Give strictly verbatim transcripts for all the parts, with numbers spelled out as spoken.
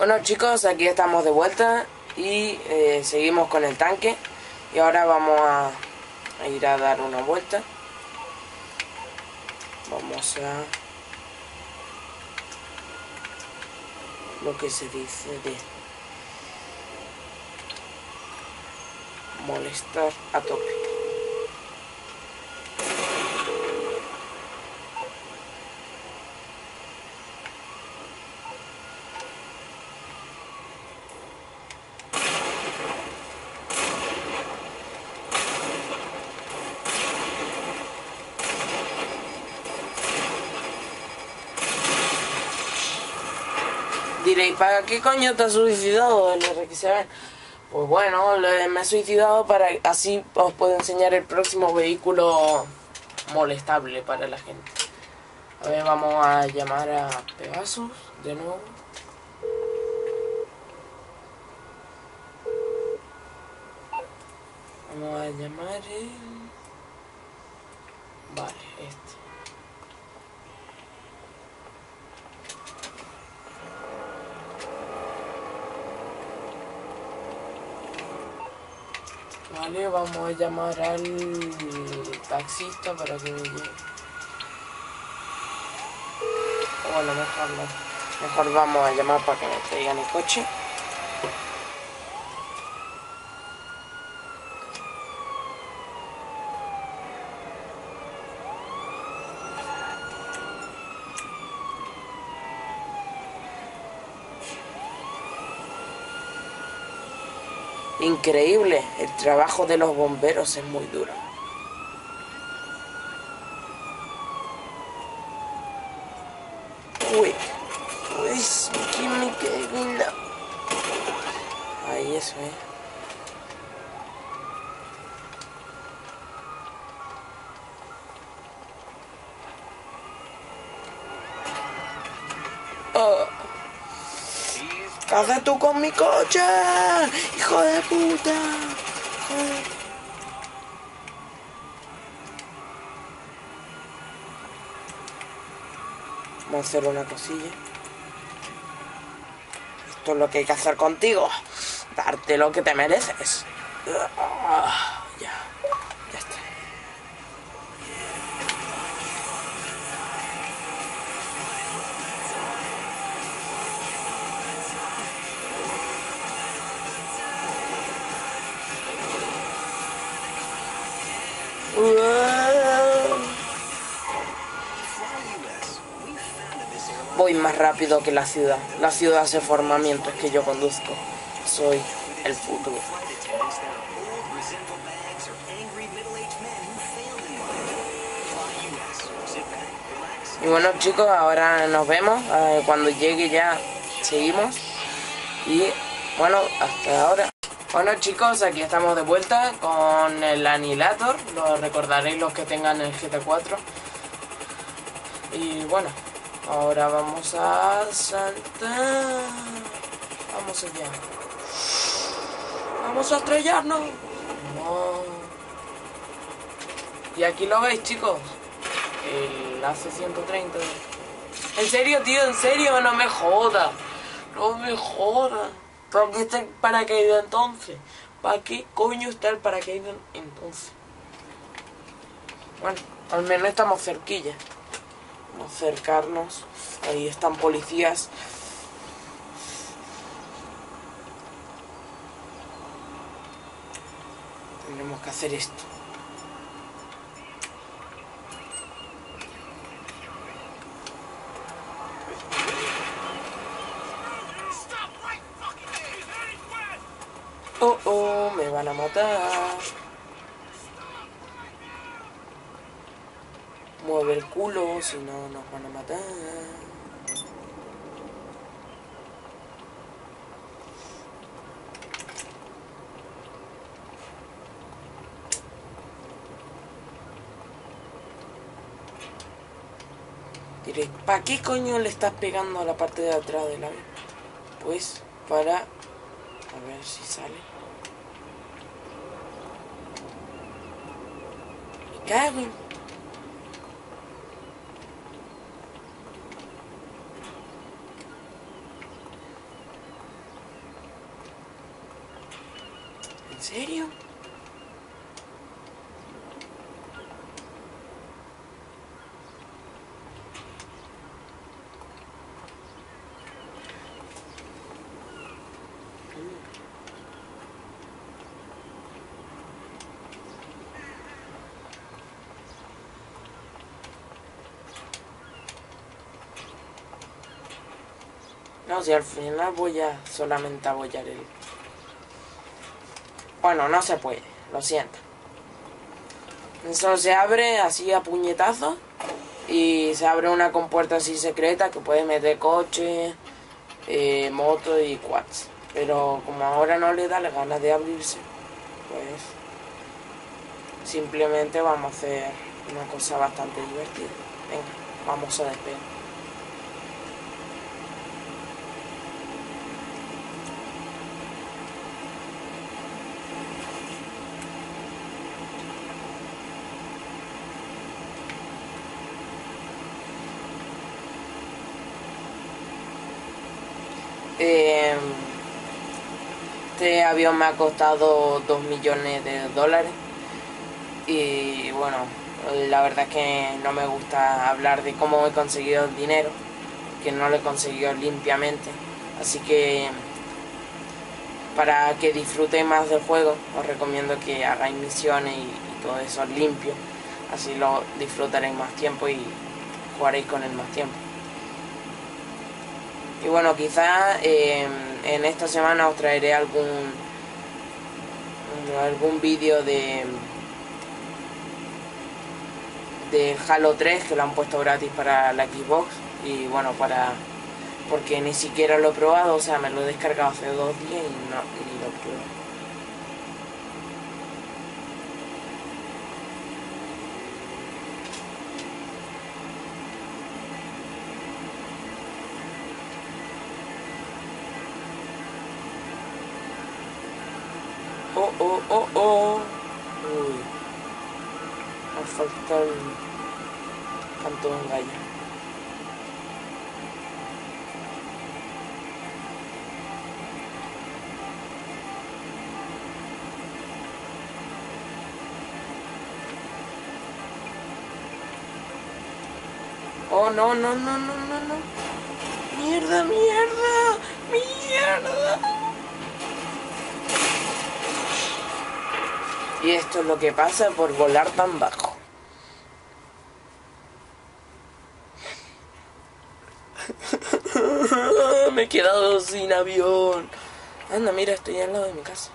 Bueno chicos, aquí estamos de vuelta y eh, seguimos con el tanque. Y ahora vamos a, a ir a dar una vuelta. Vamos a... lo que se dice de... molestar a tope. Diréis, ¿para qué coño te has suicidado el R X B? Pues bueno, me he suicidado para así os puedo enseñar el próximo vehículo molestable para la gente. A ver, vamos a llamar a Pegasus de nuevo. Vamos a llamar el... Vale, este. Vale, vamos a llamar al taxista para que me lleve. Bueno, mejor no. Mejor vamos a llamar para que me traigan el coche. Increíble, el trabajo de los bomberos es muy duro. Uy, uy, que me cago en la... Ahí eso, eh. Oh. ¿Qué haces tú con mi coche? ¡Hijo de puta! Joder. Vamos a hacer una cosilla. Esto es lo que hay que hacer contigo. Darte lo que te mereces. Ya, ya está. Voy más rápido que la ciudad. La ciudad se forma mientras que yo conduzco. Soy el futuro. Y bueno chicos, ahora nos vemos. Eh, cuando llegue ya seguimos. Y bueno, hasta ahora. Bueno chicos, aquí estamos de vuelta con el Annihilator. Lo recordaréis los que tengan el G T cuatro. Y bueno, ahora vamos a saltar. Vamos allá. Vamos a estrellarnos. No. Y aquí lo veis chicos. El A C ciento treinta. En serio tío, en serio, no me jodas. No me jodas. ¿Para qué está el paracaídas entonces? ¿Para qué coño está el paracaídas entonces? Bueno, al menos estamos cerquilla. Vamos a acercarnos. Ahí están policías. Tendremos que hacer esto. Oh, oh, me van a matar. Mueve el culo, si no nos van a matar. Diré, ¿para qué coño le estás pegando a la parte de atrás del avión? Pues para... a ver si sale. Me cago en... No, si al final voy a solamente apoyar el... Bueno, no se puede, lo siento. Eso se abre así a puñetazos y se abre una compuerta así secreta que puede meter coche, eh, moto y quads. Pero como ahora no le da la ganas de abrirse, pues simplemente vamos a hacer una cosa bastante divertida. Venga, vamos a despegar. Eh, este avión me ha costado dos millones de dólares y bueno, la verdad es que no me gusta hablar de cómo he conseguido el dinero, que no lo he conseguido limpiamente, así que para que disfrutéis más del juego os recomiendo que hagáis misiones y, y todo eso limpio, así lo disfrutaréis más tiempo y jugaréis con él más tiempo. Y bueno, quizás eh, en esta semana os traeré algún algún vídeo de de Halo tres, que lo han puesto gratis para la Xbox. Y bueno, para porque ni siquiera lo he probado, o sea, me lo he descargado hace dos días y no ni lo pruebo. Oh, oh, oh, oh. Uy. Me falta el canto de un gallo. Oh, no, no, no, no, no, no. Mierda, mierda, mierda. Y esto es lo que pasa por volar tan bajo. Me he quedado sin avión. Anda, mira, estoy al lado de mi casa.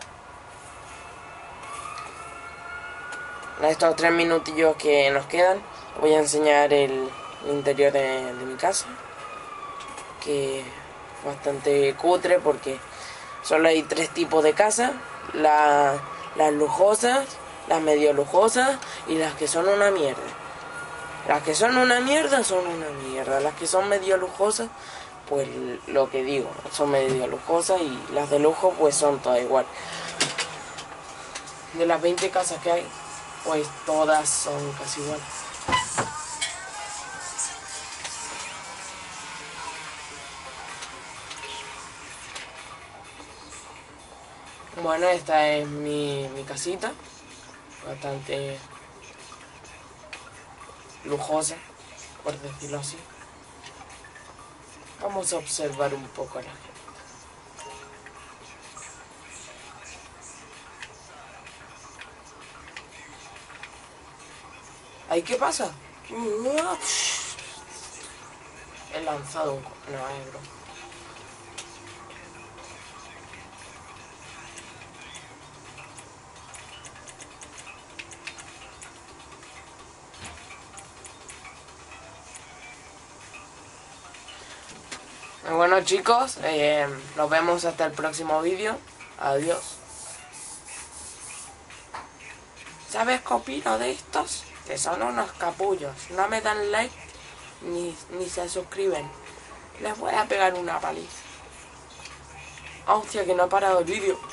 En estos tres minutillos que nos quedan, voy a enseñar el, el interior de, de mi casa. Que es bastante cutre porque solo hay tres tipos de casa. La... Las lujosas, las medio lujosas y las que son una mierda. Las que son una mierda son una mierda. Las que son medio lujosas, pues lo que digo, son medio lujosas, y las de lujo pues son todas igual. De las veinte casas que hay, pues todas son casi iguales. Bueno, esta es mi, mi casita, bastante lujosa, por decirlo así. Vamos a observar un poco a la gente. ¿Ahí qué pasa? He lanzado un... No, es broma. Bueno, chicos, eh, nos vemos hasta el próximo vídeo. Adiós. ¿Sabes qué opino de estos? Que son unos capullos. No me dan like ni, ni se suscriben. Les voy a pegar una paliza. Hostia, que no ha parado el vídeo.